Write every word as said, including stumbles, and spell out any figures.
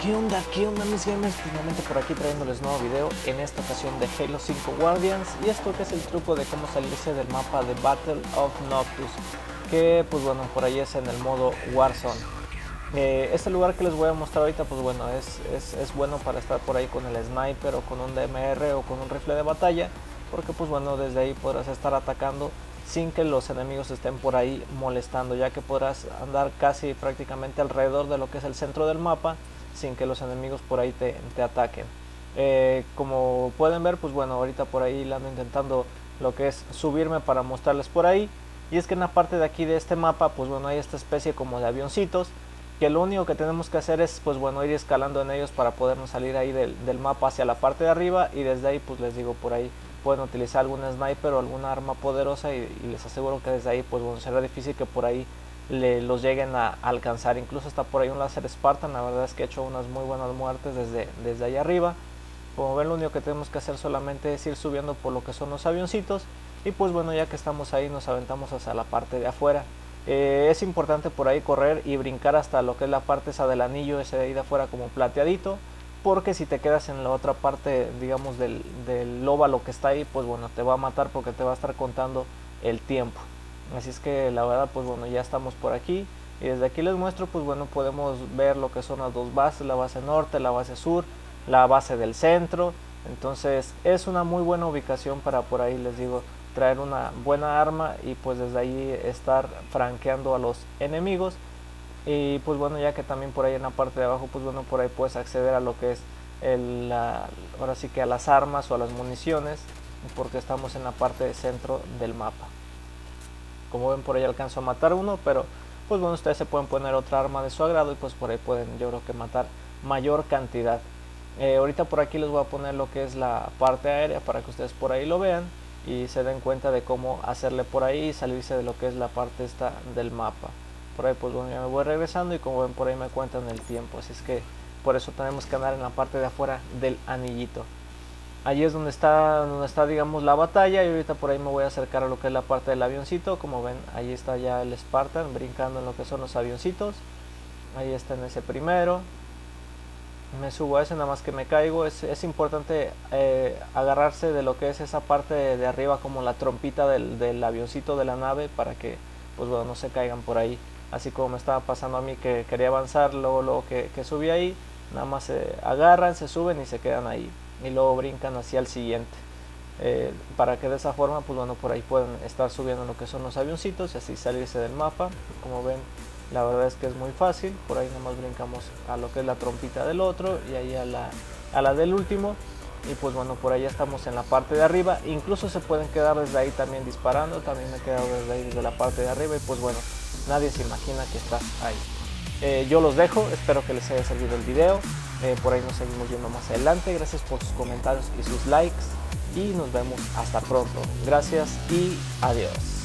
¿Qué onda? ¿Qué onda mis gamers? Finalmente por aquí trayéndoles nuevo video, en esta ocasión de Halo cinco Guardians, y esto que es el truco de cómo salirse del mapa de Battle of Noctis, que pues bueno, por ahí es en el modo Warzone. Eh, este lugar que les voy a mostrar ahorita pues bueno, es, es, es bueno para estar por ahí con el sniper o con un D M R o con un rifle de batalla, porque pues bueno, desde ahí podrás estar atacando sin que los enemigos estén por ahí molestando, ya que podrás andar casi prácticamente alrededor de lo que es el centro del mapa sin que los enemigos por ahí te, te ataquen. Eh, como pueden ver, pues bueno, ahorita por ahí le ando intentando lo que es subirme para mostrarles por ahí. Y es que en la parte de aquí de este mapa, pues bueno, hay esta especie como de avioncitos, que lo único que tenemos que hacer es, pues bueno, ir escalando en ellos para podernos salir ahí del, del mapa hacia la parte de arriba. Y desde ahí, pues les digo, por ahí pueden utilizar algún sniper o alguna arma poderosa, y, y les aseguro que desde ahí, pues bueno, será difícil que por ahí Le, los lleguen a alcanzar. Incluso está por ahí un láser Spartan. La verdad es que he hecho unas muy buenas muertes desde, desde ahí arriba. Como ven, lo único que tenemos que hacer solamente es ir subiendo por lo que son los avioncitos. Y pues bueno, ya que estamos ahí, nos aventamos hacia la parte de afuera. Eh, es importante por ahí correr y brincar hasta lo que es la parte esa del anillo, ese de ahí de afuera como plateadito, porque si te quedas en la otra parte, digamos, del, del óvalo que está ahí, pues bueno, te va a matar porque te va a estar contando el tiempo. Así es que la verdad, pues bueno, ya estamos por aquí, y desde aquí les muestro, pues bueno, podemos ver lo que son las dos bases, la base norte, la base sur, la base del centro. Entonces es una muy buena ubicación para por ahí, les digo, traer una buena arma y pues desde ahí estar franqueando a los enemigos. Y pues bueno, ya que también por ahí en la parte de abajo, pues bueno, por ahí puedes acceder a lo que es el, la, ahora sí que a las armas o a las municiones, porque estamos en la parte de centro del mapa. Como ven, por ahí alcanzo a matar uno, pero pues bueno, ustedes se pueden poner otra arma de su agrado y pues por ahí pueden, yo creo que matar mayor cantidad. Eh, ahorita por aquí les voy a poner lo que es la parte aérea para que ustedes por ahí lo vean y se den cuenta de cómo hacerle por ahí y salirse de lo que es la parte esta del mapa. Por ahí pues bueno, ya me voy regresando y como ven, por ahí me cuentan el tiempo, así es que por eso tenemos que andar en la parte de afuera del anillito. Allí es donde está, donde está digamos la batalla, y ahorita por ahí me voy a acercar a lo que es la parte del avioncito. Como ven, ahí está ya el Spartan brincando en lo que son los avioncitos. Ahí está en ese primero. Me subo a ese, nada más que me caigo. Es, es importante eh, agarrarse de lo que es esa parte de, de arriba, como la trompita del, del avioncito de la nave, para que pues bueno, no se caigan por ahí. Así como me estaba pasando a mí, que quería avanzar, luego, luego que, que subí ahí, nada más se agarran, se suben y se quedan ahí, y luego brincan hacia el siguiente, eh, para que de esa forma pues bueno, por ahí pueden estar subiendo lo que son los avioncitos y así salirse del mapa. Como ven, la verdad es que es muy fácil. Por ahí nomás brincamos a lo que es la trompita del otro y ahí a la, a la del último, y pues bueno, por ahí ya estamos en la parte de arriba. Incluso se pueden quedar desde ahí también disparando. También me he quedado desde ahí, desde la parte de arriba, y pues bueno, nadie se imagina que está ahí. Eh, yo los dejo, espero que les haya servido el video. Eh, por ahí nos seguimos viendo más adelante. Gracias por sus comentarios y sus likes, y nos vemos hasta pronto. Gracias y adiós.